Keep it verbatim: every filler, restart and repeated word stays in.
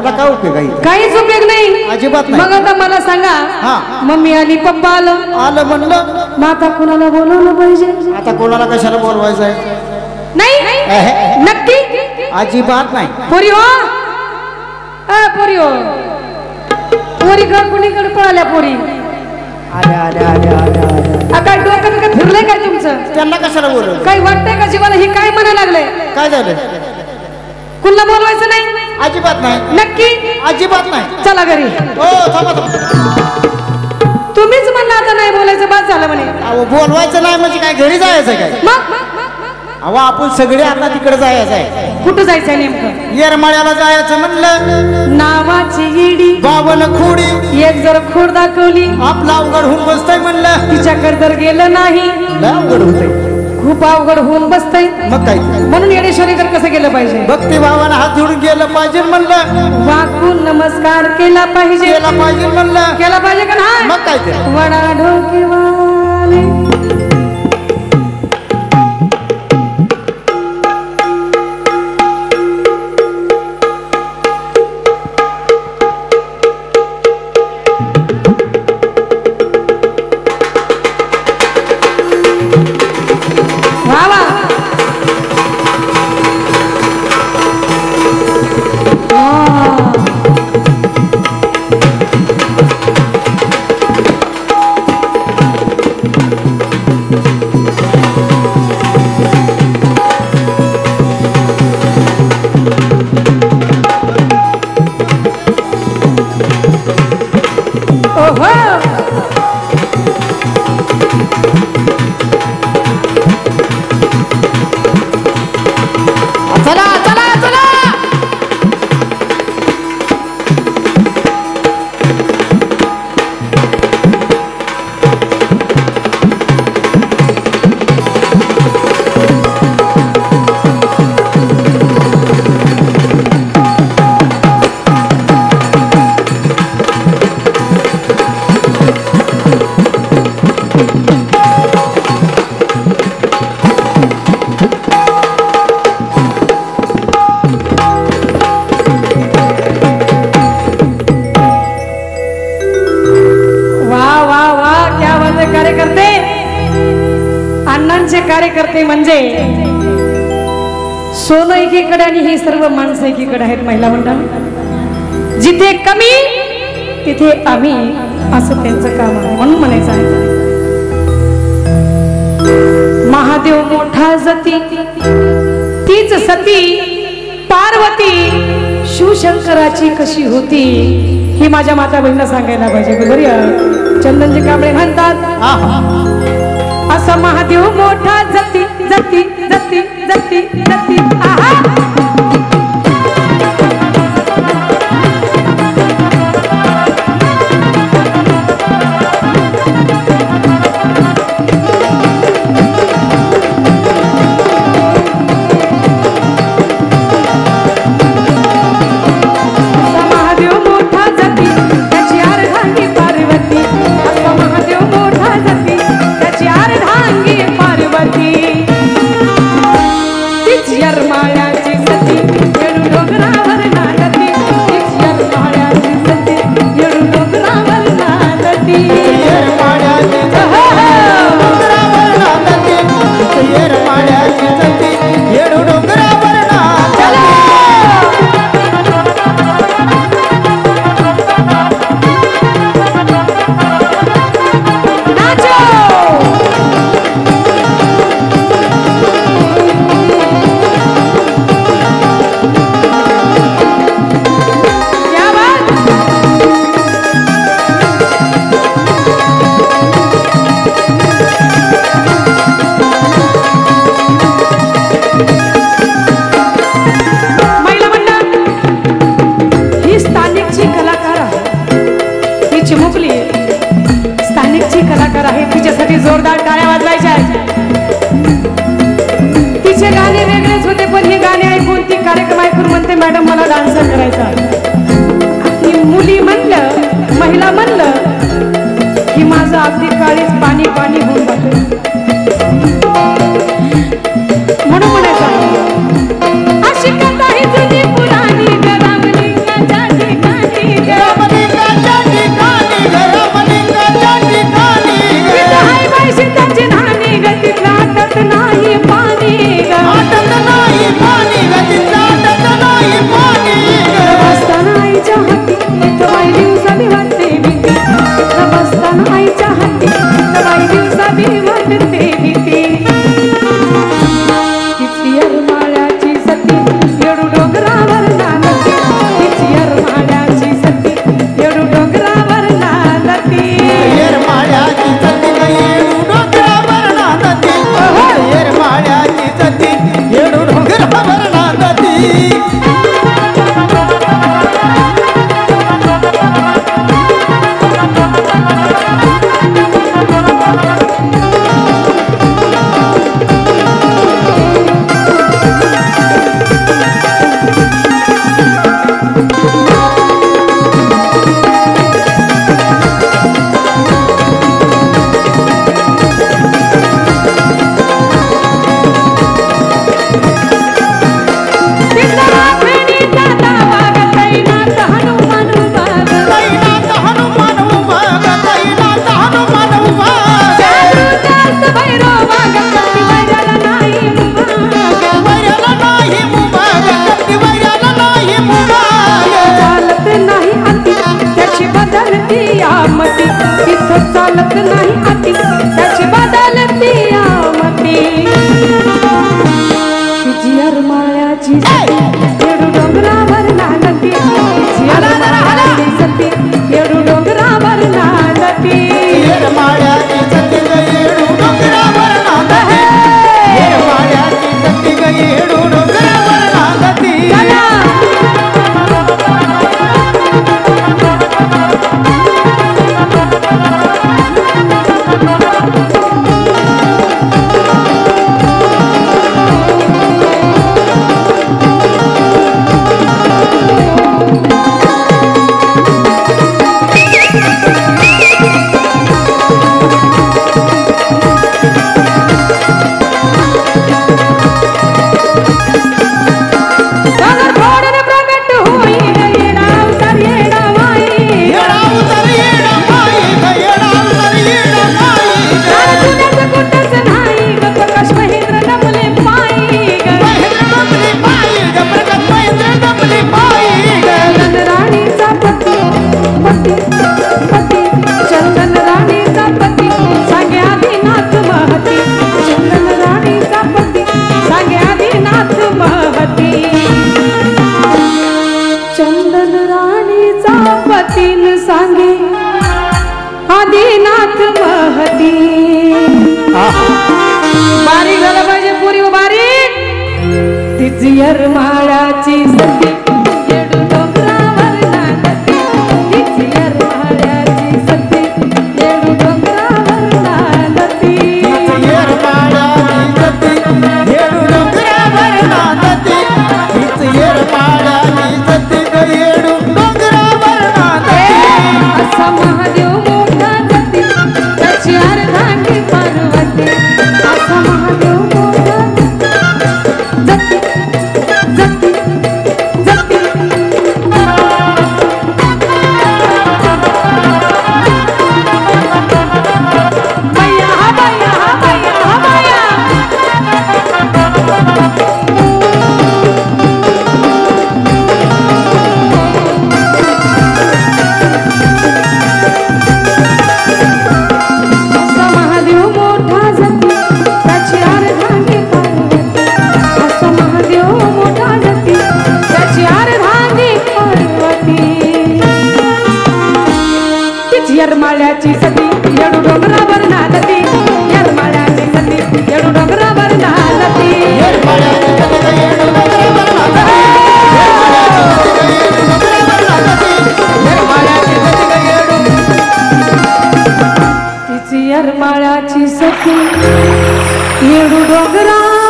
आपला काय उपयोग आहे काहीच उपयोग नाही अजिबात नाही मग आता मला सांगा हा मम्मी आली पप्पा आलं आलं म्हणलं मग आता कोणाला बोलवलं पाहिजे आता कोणाला कशाला बोलवायचं आहे नाही नक्की अजिबात नाही पोरी हो अ पोरी हो पोरी घर कुणीकडे पळाल्या पोरी अरे अरे अरे अरे अरे आता डोकं का फिरलंय काय तुमचं त्यांना कशाला बोलवलं काही वाटतंय का जीवाला हे काय म्हणायला लागलंय काय झालं कुणाला बोलवायचं नाही अजिबात नाही नक्की अजिबात नाही चला घरी हो थांबा थांबा तुम्हीच म्हणला आता नाही बोलायचं बाद झालं म्हणे अहो बोलवायचं नाही म्हणजे काय घरी जायचं काय मग अहो आपण सगळे आता तिकडे जायचं आहे कुठं जायचंय नेमकं येरमाळ्याला जायचं म्हणलं नावाची ईडी बावन खोडी एक जर खोड दाखवली आपला अवघड होऊन बसतय म्हणलं तिच्याकडे जर गेलं नाही लय अवघड होतंय खूप अवघड होऊन बसतय मग काय म्हणून येडेश्वरीकडे कसं गेलं पाहिजे भक्ती भावानं हात जोडून गेलं पाहिजे म्हणलं वाकून नमस्कार केला पाहिजे केला पाहिजे म्हणलं केला पाहिजे का नाही मग काय ते वडा ढोकेवाले चला चला चला कार्यकर्ते म्हणजे सोनं एकीकडे आणि ही सर्व माणसं एकीकडे आहेत महिला मंडळ जिथे कमी तिथे आम्ही असं त्यांचं काम आहे म्हणून म्हणायचं आहे महादेव मोठा जती तीच सती पार्वती शिवशंकराची कशी होती ही माझ्या माता बहिणीला सांगायला पाहिजे बरोबर चंदनजी कांबळे म्हणतात असा महादेव मोठा जती जती जती जती जती आहा जोरदार टाळ्या वाजवायच्या तिचे गाणे वेगळेच होते पण हे गाणे ऐकून ती कार्यक्रम ऐकून म्हणते मॅडम मला डान्स करायचा ती मुली म्हणलं महिला म्हणलं की माझं अगदी काळीच पाणी पाणी होऊन जातं म्हणून म्हणायचं अशी कथा ही जुनी पुराणी गरावली बदलती यामती तिथं चालत नाही अति त्याची बदलती यामती तिची अरमाळ्याची येडू डोंगरावर नांदती तिची अरमाळ्याची सती येडू डोंगरावर नांदती येरमाळ्याची सती ग येडू डोंगरावर नांदती येरमाळ्याची सती ग येडू डोंगरावर नांदती आदिनाथ महती बारीक झालं पाहिजे पुरी बारीक तिची अरमाळ्याची सती येडू डोंगरावर नांदती तिची अरमाळ्याची सती येडू डोंगरावर नांदती तिची येरमाळ्याची सती येडू डोंगरावर नांदती तिची येरमाळ्याची सती ग येडू डोंगरावर नांदती असा महादेव मोठा जती त्याची अर्धांगी पार्वती असा महादेव मोठा जती जती जती बाया हा बाया हा बाया हा बाया असा महादेव मोठा जती त्याची अर्धांगी पार्वती असा महादेव मोठा जती त्याची अर्धांगी पार्वती तिची यरमाळ्याची सती येडू डोंगरावर नांदती यरमाळ्याची सती येडू डोंगरावर नांदती येरमाळ्याची सती ग येडू डोंगरावर नांदती येरमाळ्याची सती ग येडू तिची यरमाळ्याची सती येडू डोंगरा